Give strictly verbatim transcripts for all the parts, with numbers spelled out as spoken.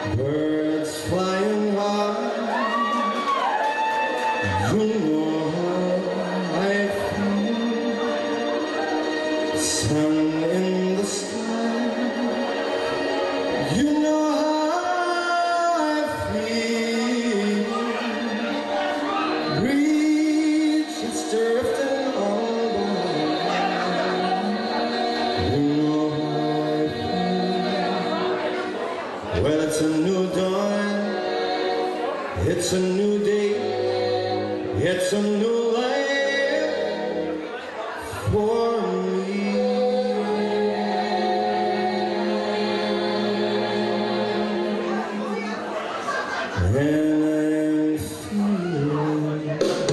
Birds flying high, you know how I feel. Sun in the sky, you know how I feel. Breeze is drifting on by, you know how I feel. Well, it's a new dawn, it's a new day, it's a new life for me. And I'm feeling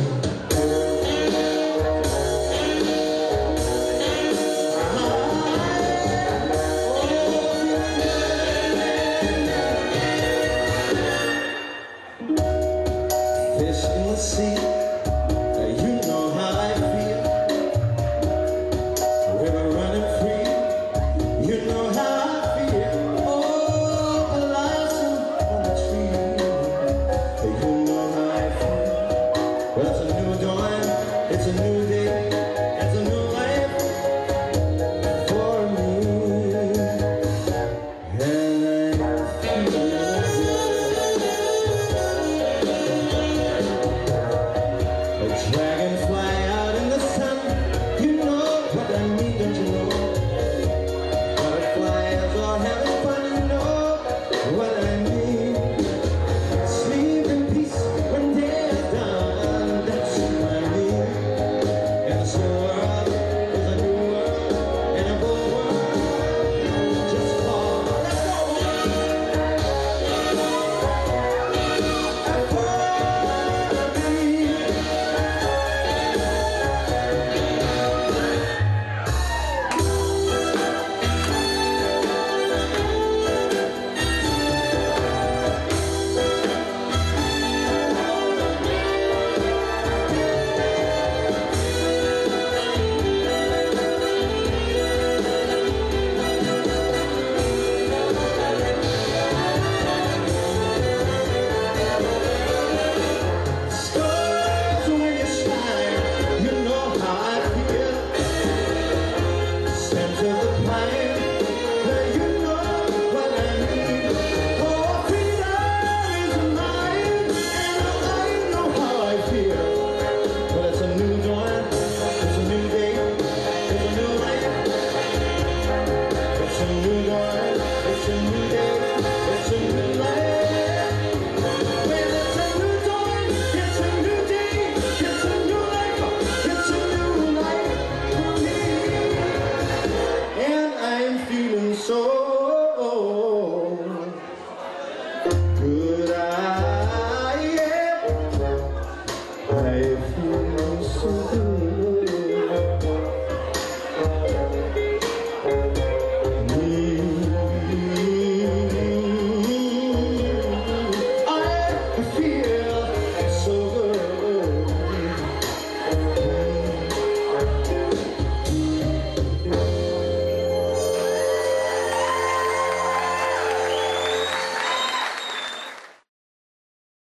fish in the sea, you know how I feel. River running free, you know how I feel. Oh, blossom on the tree, you know how I feel. Well, it's a new dawn, it's a new day, it's a new life for me. And I feel